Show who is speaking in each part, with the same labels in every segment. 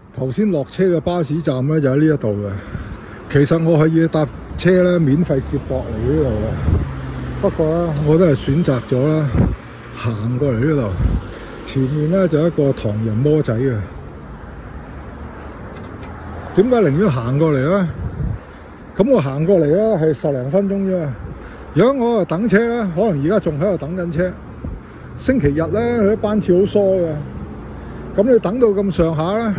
Speaker 1: 頭先落車嘅巴士站咧就喺呢一度嘅。其實我可以搭車咧免費接駁嚟呢度嘅，不過咧我都係選擇咗啦行過嚟呢度。前面咧就一個唐人摩仔嘅。點解寧願行過嚟咧？咁我行過嚟咧係10零分鐘啫。如果我等車咧，可能而家仲喺度等緊車。星期日咧佢啲班次好疏嘅，咁你等到咁上下咧，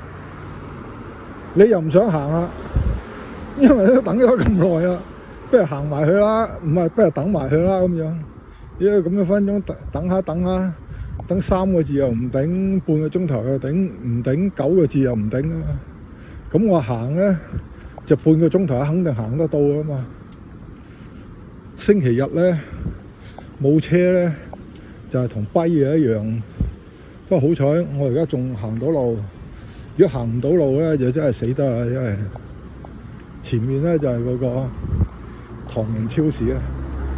Speaker 1: 你又唔想行啦，因為都等咗咁耐啦，不如行埋去啦，唔係不如等埋去啦咁樣。因為咁樣分鐘等下，等3個字又唔頂，半個鐘頭又頂唔頂，9個字又唔頂啊！咁我行咧就半個鐘頭肯定行得到啊嘛。星期日咧冇車咧就係同跛嘅一樣。不過好彩我而家仲行到路，如果行唔到路咧就真係死得啦，因為前面咧就係嗰個唐人超市啊。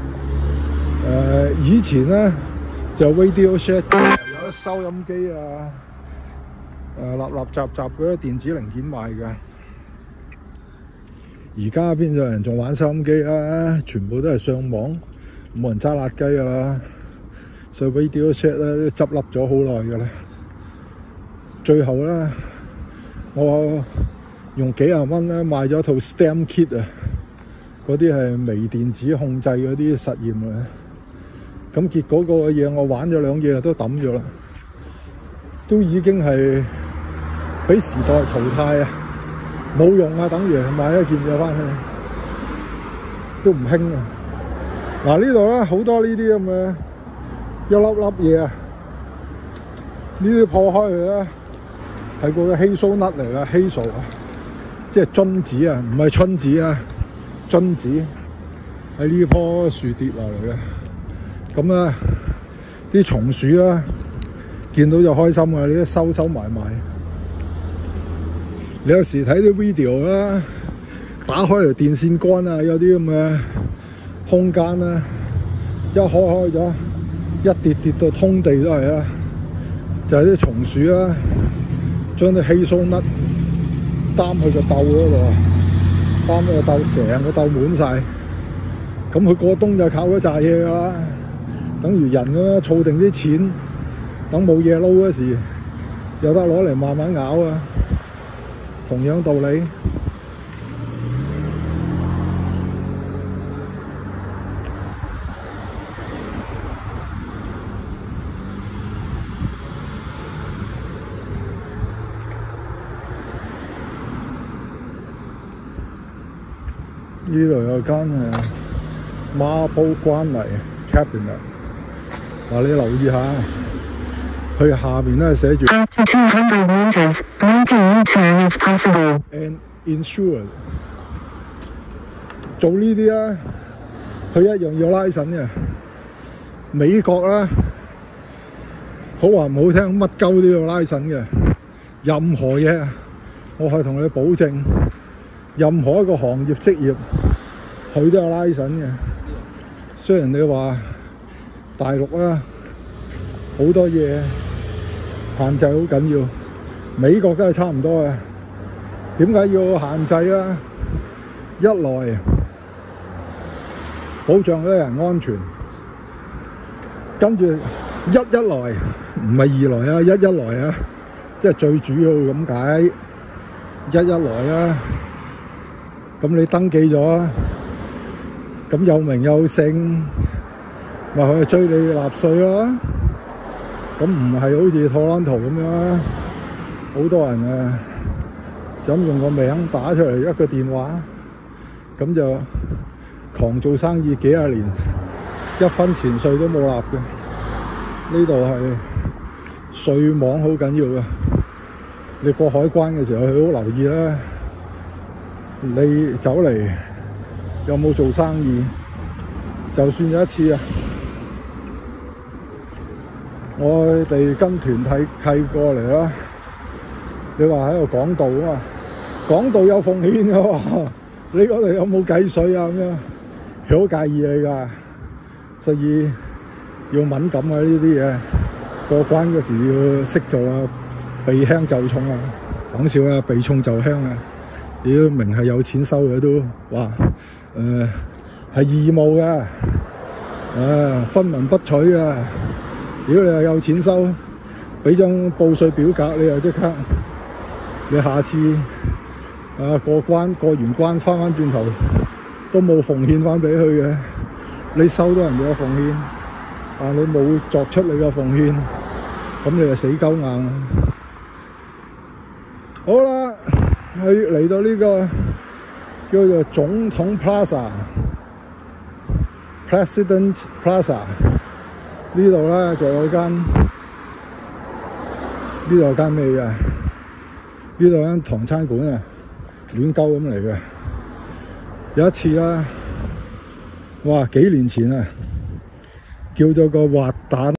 Speaker 1: 以前咧就 Radio Shack 有啲收音機啊，立雜嗰啲電子零件賣嘅。而家邊有人仲玩收音機啊？全部都係上網，冇人揸辣雞噶啦。所以 Radio Shack 咧都執笠咗好耐噶啦。最後咧，我用幾廿蚊咧買咗套 STEM Kit 啊，嗰啲係微電子控制嗰啲實驗啊。咁結果個嘢我玩咗2嘢都抌咗啦，都已經係俾時代淘汰啊！冇用啊，等於買一件嘢翻去都唔興啊！嗱，呢度咧好多呢啲咁嘅一粒嘢啊，呢啲破開佢咧係個稀疏粒嚟噶，稀疏啊，即係榛子啊，唔係春子啊，榛子喺呢棵樹跌落嚟嘅。咁啊，啲松鼠啦，見到就開心啊！你都收埋。你有時睇啲 video 啦，打開條電線杆啊，有啲咁嘅空間啦，一開咗，一跌到通地都係啦，就係啲松鼠啦，將啲稀疏粒擔去個竇嗰度，擔個竇成個竇滿晒，咁佢過冬就靠嗰扎嘢噶啦。等於人咁樣儲定啲錢，等冇嘢撈嗰時，有得攞嚟慢慢咬啊！同樣道理。呢度有間孖煲關泥 cabinet。嗱，你留意下，佢下邊咧寫住 After 200 meters, make a U-turn if possible and insured。做呢啲咧，佢一樣要拉繩嘅。美國咧，好話唔好聽，乜鳩都要拉繩嘅。任何嘢，我係同你保證，任何一個行業職業，佢都有拉繩嘅。雖然你話大陸啊，好多嘢限制好緊要，美國都係差唔多嘅。點解要限制啊？一來保障嗰啲人安全，跟住一來唔係2來啊，一來啊，即係最主要咁解。一來啊，咁你登記咗，咁有名有姓，咪去追你納稅咯。咁唔係好似特朗普咁樣啦，好多人啊就咁用個名打出嚟一個電話，咁就狂做生意幾廿年，1分錢稅都冇納嘅。呢度係稅網好緊要嘅，你過海關嘅時候，佢好留意啦。你走嚟有冇做生意？就算有一次啊，我哋跟團契過嚟啦。你話喺度講道啊嘛，講道有奉獻嘅喎，你嗰度有冇計水啊？咁樣佢好介意你㗎，所以要敏感啊！呢啲嘢過關嗰時要識做啊，避輕就重啊。 講笑啊，避重就輕啊！屌明係有錢收嘅都話係義務嘅，分文不取啊！如果你係有錢收，俾張報稅表格，你又即刻，你下次過完關翻轉頭都冇奉獻翻俾佢嘅，你收到人哋嘅奉獻，但你冇作出你嘅奉獻，咁你就死鳩硬。好啦，嚟到呢個叫做總統 Plaza。President Plaza 呢度咧就有間，呢度有間咩啊？呢度有間唐餐館啊，亂鳩咁嚟嘅。有一次啊，哇幾年前啊，叫咗個滑蛋。